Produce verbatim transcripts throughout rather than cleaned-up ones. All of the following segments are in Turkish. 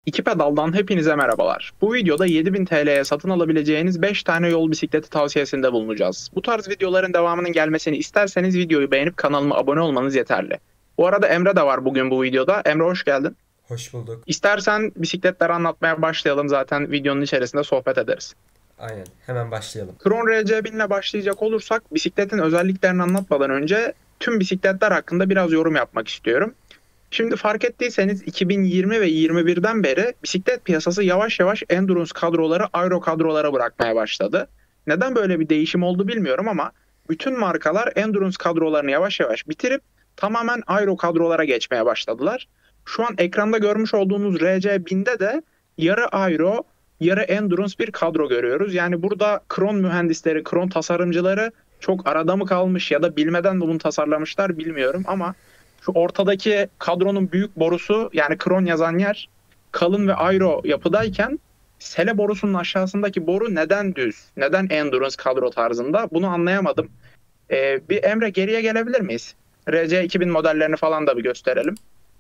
İki pedaldan hepinize merhabalar. Bu videoda yedi bin T L'ye satın alabileceğiniz beş tane yol bisikleti tavsiyesinde bulunacağız. Bu tarz videoların devamının gelmesini isterseniz videoyu beğenip kanalıma abone olmanız yeterli. Bu arada Emre de var bugün bu videoda. Emre hoş geldin. Hoş bulduk. İstersen bisikletleri anlatmaya başlayalım, zaten videonun içerisinde sohbet ederiz. Aynen. Hemen başlayalım. Kron R C bin ile başlayacak olursak bisikletin özelliklerini anlatmadan önce tüm bisikletler hakkında biraz yorum yapmak istiyorum. Şimdi fark ettiyseniz iki bin yirmi ve yirmi birden beri bisiklet piyasası yavaş yavaş endurance kadroları aero kadrolara bırakmaya başladı. Neden böyle bir değişim oldu bilmiyorum ama bütün markalar endurance kadrolarını yavaş yavaş bitirip tamamen aero kadrolara geçmeye başladılar. Şu an ekranda görmüş olduğunuz R C binde de yarı aero, yarı endurance bir kadro görüyoruz. Yani burada Kron mühendisleri, Kron tasarımcıları çok arada mı kalmış ya da bilmeden mi bunu tasarlamışlar bilmiyorum ama şu ortadaki kadronun büyük borusu, yani Kron yazan yer, kalın ve aero yapıdayken sele borusunun aşağısındaki boru neden düz? Neden endurance kadro tarzında? Bunu anlayamadım. Ee, bir Emre, geriye gelebilir miyiz? R C iki bin modellerini falan da bir gösterelim.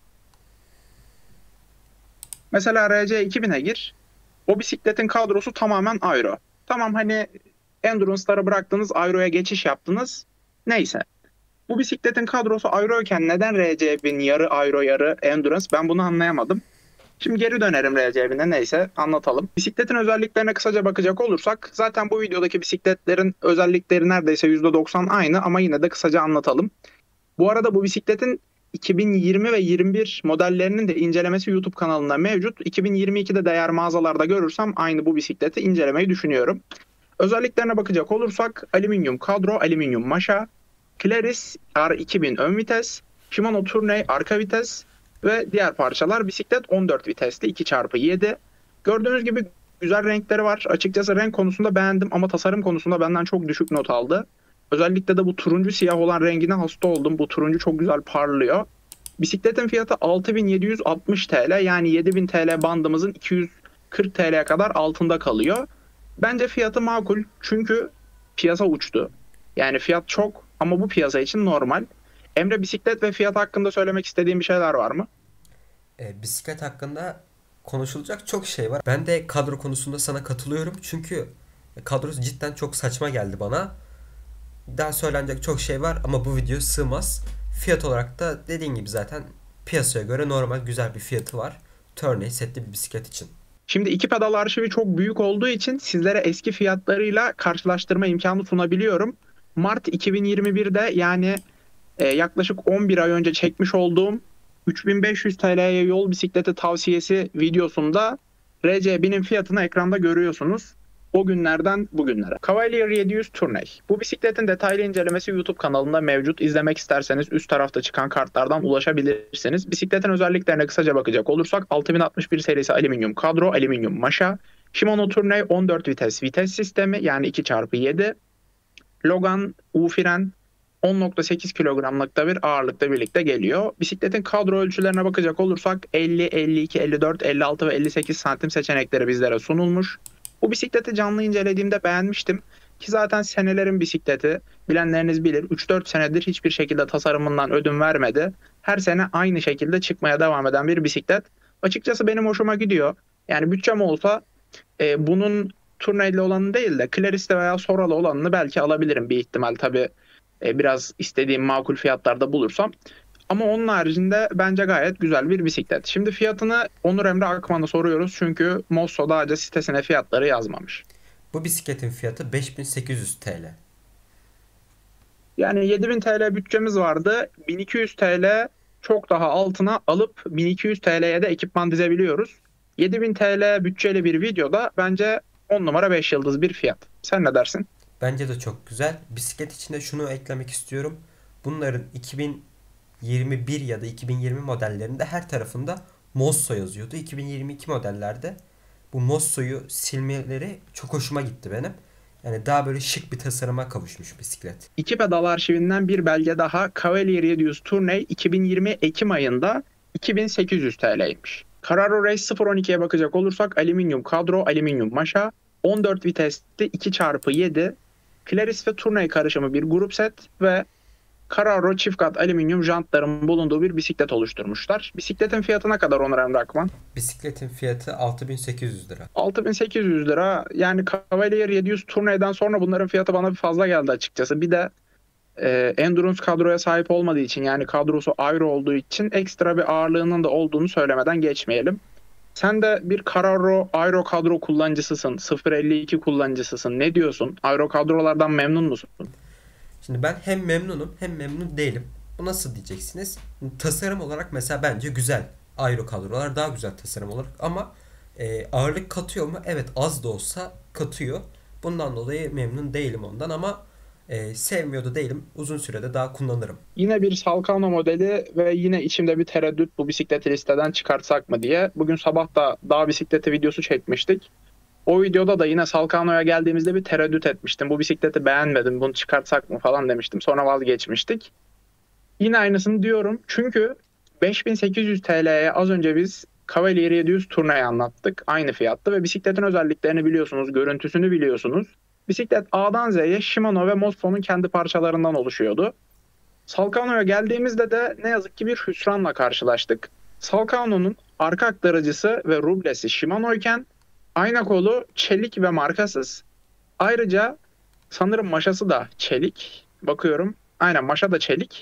Mesela R C iki bine gir. O bisikletin kadrosu tamamen aero. Tamam, hani endurance'ları bıraktınız, aero'ya geçiş yaptınız. Neyse. Bu bisikletin kadrosu aeroyken neden R C bin yarı aero yarı endurance, ben bunu anlayamadım. Şimdi geri dönerim R C bine, neyse anlatalım. Bisikletin özelliklerine kısaca bakacak olursak zaten bu videodaki bisikletlerin özellikleri neredeyse yüzde doksan aynı ama yine de kısaca anlatalım. Bu arada bu bisikletin iki bin yirmi ve yirmi bir modellerinin de incelemesi YouTube kanalında mevcut. iki bin yirmi ikide de eğer mağazalarda görürsem aynı bu bisikleti incelemeyi düşünüyorum. Özelliklerine bakacak olursak alüminyum kadro, alüminyum maşa, Claris R iki bin ön vites, Shimano Tourney arka vites ve diğer parçalar. Bisiklet on dört vitesli iki çarpı yedi. Gördüğünüz gibi güzel renkleri var. Açıkçası renk konusunda beğendim ama tasarım konusunda benden çok düşük not aldı. Özellikle de bu turuncu siyah olan rengine hasta oldum. Bu turuncu çok güzel parlıyor. Bisikletin fiyatı altı bin yedi yüz altmış T L, yani yedi bin T L bandımızın iki yüz kırk T L'ye kadar altında kalıyor. Bence fiyatı makul çünkü piyasa uçtu. Yani fiyat çok ama bu piyasa için normal. Emre, bisiklet ve fiyat hakkında söylemek istediğin bir şeyler var mı? E, bisiklet hakkında konuşulacak çok şey var. Ben de kadro konusunda sana katılıyorum. Çünkü kadrosu cidden çok saçma geldi bana. Daha söylenecek çok şey var ama bu video sığmaz. Fiyat olarak da dediğin gibi zaten piyasaya göre normal güzel bir fiyatı var. Tourney setli bir bisiklet için. Şimdi iki pedal arşivi çok büyük olduğu için sizlere eski fiyatlarıyla karşılaştırma imkanı sunabiliyorum. Mart iki bin yirmi birde, yani e, yaklaşık on bir ay önce çekmiş olduğum üç bin beş yüz T L'ye yol bisikleti tavsiyesi videosunda R C binin fiyatını ekranda görüyorsunuz. O günlerden bugünlere. Cavalier yedi yüz Tourney. Bu bisikletin detaylı incelemesi YouTube kanalında mevcut. İzlemek isterseniz üst tarafta çıkan kartlardan ulaşabilirsiniz. Bisikletin özelliklerine kısaca bakacak olursak altı bin altmış bir serisi alüminyum kadro, alüminyum maşa, Shimano Tourney on dört vites vites sistemi, yani iki çarpı yedi, Logan U fren, on nokta sekiz kilogramlıkta bir ağırlıkla birlikte geliyor. Bisikletin kadro ölçülerine bakacak olursak elli, elli iki, elli dört, elli altı ve elli sekiz santim seçenekleri bizlere sunulmuş. Bu bisikleti canlı incelediğimde beğenmiştim ki zaten senelerin bisikleti, bilenleriniz bilir, üç dört senedir hiçbir şekilde tasarımından ödün vermedi. Her sene aynı şekilde çıkmaya devam eden bir bisiklet. Açıkçası benim hoşuma gidiyor. Yani bütçem olsa e, bunun Tourney'li olanı değil de Claris'te veya Sora'lı olanını belki alabilirim bir ihtimal, tabii e, biraz istediğim makul fiyatlarda bulursam. Ama onun haricinde bence gayet güzel bir bisiklet. Şimdi fiyatını Onur Emre Akman'a soruyoruz çünkü Mosso daha önce sitesine fiyatları yazmamış. Bu bisikletin fiyatı beş bin sekiz yüz T L. Yani yedi bin T L bütçemiz vardı. bin iki yüz T L çok daha altına alıp bin iki yüz T L'ye de ekipman dizebiliyoruz. yedi bin T L bütçeli bir videoda bence on numara beş yıldız bir fiyat. Sen ne dersin? Bence de çok güzel. Bisiklet içinde şunu eklemek istiyorum. Bunların iki bin yirmi bir ya da iki bin yirmi modellerinde her tarafında Mosso yazıyordu. iki bin yirmi iki modellerde bu Mosso'yu silmeleri çok hoşuma gitti benim. Yani daha böyle şık bir tasarıma kavuşmuş bisiklet. İki pedal arşivinden bir belge daha. Cavalier yedi yüz Tourney iki bin yirmi Ekim ayında iki bin sekiz yüz T L'ymiş. Carraro Race sıfır on ikiye bakacak olursak alüminyum kadro, alüminyum maşa, on dört vitesli iki çarpı yedi, Claris ve Tourney karışımı bir grup set ve Carraro çift kat alüminyum jantların bulunduğu bir bisiklet oluşturmuşlar. Bisikletin fiyatı ne kadar Onur Emre Akman? Bisikletin fiyatı altı bin sekiz yüz lira. altı bin sekiz yüz lira. Yani Cavalier yedi yüz Tourney'den sonra bunların fiyatı bana bir fazla geldi açıkçası. Bir de e, Endurance kadroya sahip olmadığı için, yani kadrosu ayrı olduğu için ekstra bir ağırlığının da olduğunu söylemeden geçmeyelim. Sen de bir Carraro Aero kadro kullanıcısısın. sıfır elli iki kullanıcısısın. Ne diyorsun? Aero kadrolardan memnun musun? Şimdi ben hem memnunum hem memnun değilim. Bu nasıl diyeceksiniz? Tasarım olarak mesela bence güzel. Aero kadrolar daha güzel tasarım olarak ama e, ağırlık katıyor mu? Evet, az da olsa katıyor. Bundan dolayı memnun değilim ondan ama e, sevmiyor da değilim. Uzun sürede daha kullanırım. Yine bir Salkano modeli ve yine içimde bir tereddüt, bu bisikleti listeden çıkartsak mı diye. Bugün sabah da dağ bisikleti videosu çekmiştik. O videoda da yine Salkano'ya geldiğimizde bir tereddüt etmiştim. Bu bisikleti beğenmedim, bunu çıkartsak mı falan demiştim. Sonra vazgeçmiştik. Yine aynısını diyorum. Çünkü beş bin sekiz yüz T L'ye az önce biz Cavalier yedi yüz Tourney'i anlattık. Aynı fiyattı ve bisikletin özelliklerini biliyorsunuz, görüntüsünü biliyorsunuz. Bisiklet A'dan Z'ye Shimano ve Mosfo'nun kendi parçalarından oluşuyordu. Salkano'ya geldiğimizde de ne yazık ki bir hüsranla karşılaştık. Salkano'nun arka aktarıcısı ve rublesi Shimano iken ayna kolu çelik ve markasız. Ayrıca sanırım maşası da çelik. Bakıyorum. Aynen, maşa da çelik.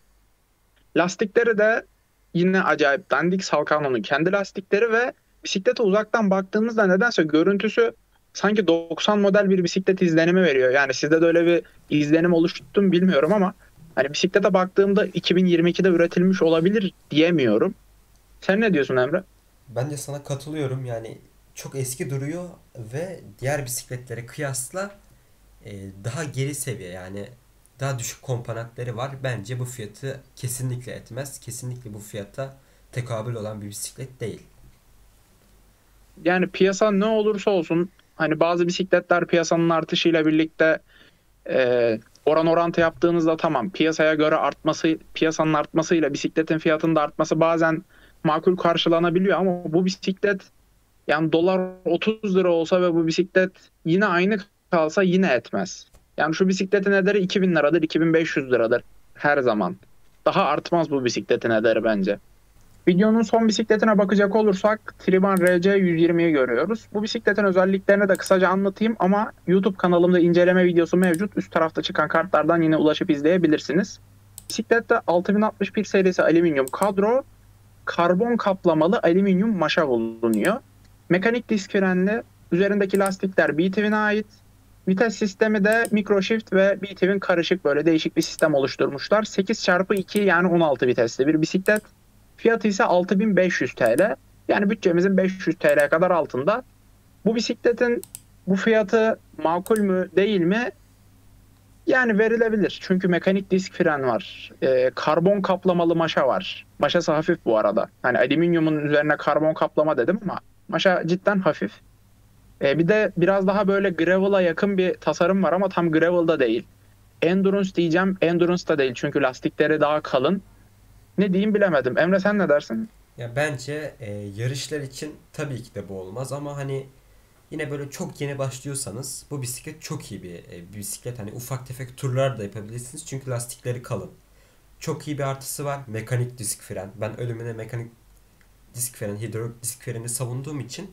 Lastikleri de yine acayip dandik, Salkano'nun kendi lastikleri ve bisiklete uzaktan baktığımızda nedense görüntüsü sanki doksan model bir bisiklet izlenimi veriyor. Yani sizde de öyle bir izlenim oluştu mu bilmiyorum ama hani bisiklete baktığımda iki bin yirmi ikide üretilmiş olabilir diyemiyorum. Sen ne diyorsun Emre? Ben de sana katılıyorum. Yani çok eski duruyor ve diğer bisikletlere kıyasla e, daha geri seviye, yani daha düşük komponentleri var. Bence bu fiyatı kesinlikle etmez. Kesinlikle bu fiyata tekabül olan bir bisiklet değil. Yani piyasa ne olursa olsun, hani bazı bisikletler piyasanın artışıyla birlikte e, oran orantı yaptığınızda tamam, piyasaya göre artması, piyasanın artmasıyla bisikletin fiyatının da artması bazen makul karşılanabiliyor ama bu bisiklet, yani dolar otuz lira olsa ve bu bisiklet yine aynı kalsa yine etmez. Yani şu bisikletin ederi iki bin liradır, iki bin beş yüz liradır her zaman. Daha artmaz bu bisikletin ederi bence. Videonun son bisikletine bakacak olursak Triban R C yüz yirmiyi görüyoruz. Bu bisikletin özelliklerini de kısaca anlatayım ama YouTube kanalımda inceleme videosu mevcut. Üst tarafta çıkan kartlardan yine ulaşıp izleyebilirsiniz. Bisiklette altı bin altmış bir serisi alüminyum kadro, karbon kaplamalı alüminyum maşa bulunuyor. Mekanik disk frenli, üzerindeki lastikler B T V'ne ait. Vites sistemi de Microshift ve B T V'nin karışık böyle değişik bir sistem oluşturmuşlar. sekiz çarpı iki yani on altı vitesli bir bisiklet. Fiyatı ise altı bin beş yüz T L. Yani bütçemizin beş yüz T L'ye kadar altında. Bu bisikletin bu fiyatı makul mü değil mi? Yani verilebilir. Çünkü mekanik disk fren var. Ee, karbon kaplamalı maşa var. Maşası hafif bu arada. Hani alüminyumun üzerine karbon kaplama dedim ama maşa cidden hafif. Ee, bir de biraz daha böyle gravel'a yakın bir tasarım var ama tam gravel'da değil. Endurance diyeceğim. Endurance da değil çünkü lastikleri daha kalın. Ne diyeyim bilemedim. Emre sen ne dersin? Ya bence e, yarışlar için tabii ki de bu olmaz ama hani yine böyle çok yeni başlıyorsanız bu bisiklet çok iyi bir, e, bir bisiklet. Hani ufak tefek turlar da yapabilirsiniz çünkü lastikleri kalın. Çok iyi bir artısı var. Mekanik disk fren. Ben ölümüne mekanik disk fren, hidrolik disk freni savunduğum için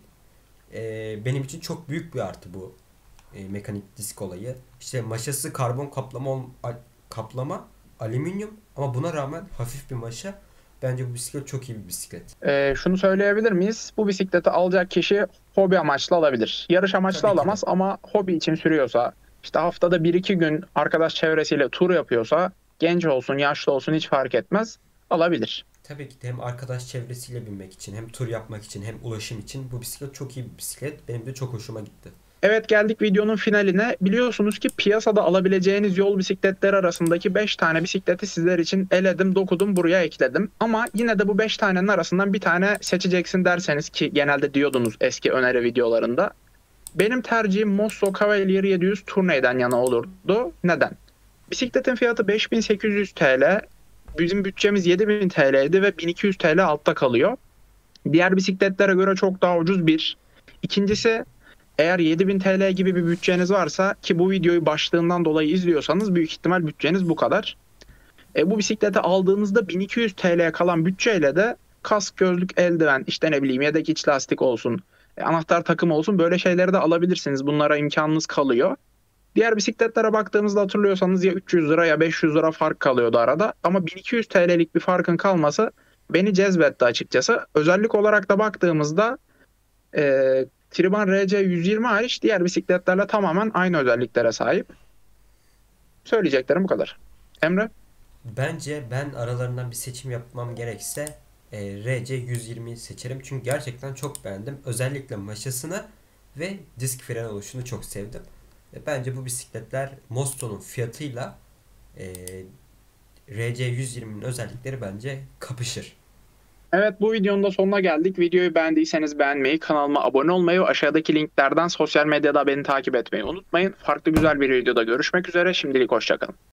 e, benim için çok büyük bir artı bu e, mekanik disk olayı. İşte maşası karbon kaplama ol- al- kaplama alüminyum ama buna rağmen hafif bir maşa. Bence bu bisiklet çok iyi bir bisiklet. Ee, şunu söyleyebilir miyiz? Bu bisikleti alacak kişi hobi amaçlı alabilir. Yarış amaçlı Tabii ki de. alamaz ama hobi için sürüyorsa, işte haftada bir iki gün arkadaş çevresiyle tur yapıyorsa, genç olsun, yaşlı olsun hiç fark etmez, alabilir. Tabii ki de hem arkadaş çevresiyle binmek için, hem tur yapmak için, hem ulaşım için bu bisiklet çok iyi bir bisiklet. Benim de çok hoşuma gitti. Evet, geldik videonun finaline. Biliyorsunuz ki piyasada alabileceğiniz yol bisikletleri arasındaki beş tane bisikleti sizler için eledim, dokudum, buraya ekledim. Ama yine de bu beş tanenin arasından bir tane seçeceksin derseniz, ki genelde diyordunuz eski öneri videolarında, benim tercihim Mosso Cavalier yedi yüz Tourney'den yana olurdu. Neden? Bisikletin fiyatı beş bin sekiz yüz T L. Bizim bütçemiz yedi bin T L'ydi ve bin iki yüz T L altta kalıyor. Diğer bisikletlere göre çok daha ucuz bir. İkincisi, eğer yedi bin T L gibi bir bütçeniz varsa, ki bu videoyu başlığından dolayı izliyorsanız büyük ihtimal bütçeniz bu kadar. E, bu bisikleti aldığınızda bin iki yüz T L'ye kalan bütçeyle de kask, gözlük, eldiven, işte ne bileyim yedek iç lastik olsun, e, anahtar takımı olsun, böyle şeyleri de alabilirsiniz. Bunlara imkanınız kalıyor. Diğer bisikletlere baktığımızda hatırlıyorsanız ya üç yüz lira ya beş yüz lira fark kalıyordu arada. Ama bin iki yüz T L'lik bir farkın kalması beni cezbetti açıkçası. Özellik olarak da baktığımızda e, Triban R C yüz yirmi hariç diğer bisikletlerle tamamen aynı özelliklere sahip. Söyleyeceklerim bu kadar. Emre? Bence ben aralarından bir seçim yapmam gerekse e, R C yüz yirmiyi seçerim. Çünkü gerçekten çok beğendim. Özellikle maşasını ve disk fren oluşunu çok sevdim. E, bence bu bisikletler Mosto'nun fiyatıyla e, R C yüz yirminin özellikleri bence kapışır. Evet, bu videonun da sonuna geldik. Videoyu beğendiyseniz beğenmeyi, kanalıma abone olmayı ve aşağıdaki linklerden sosyal medyada beni takip etmeyi unutmayın. Farklı güzel bir videoda görüşmek üzere. Şimdilik hoşça kalın.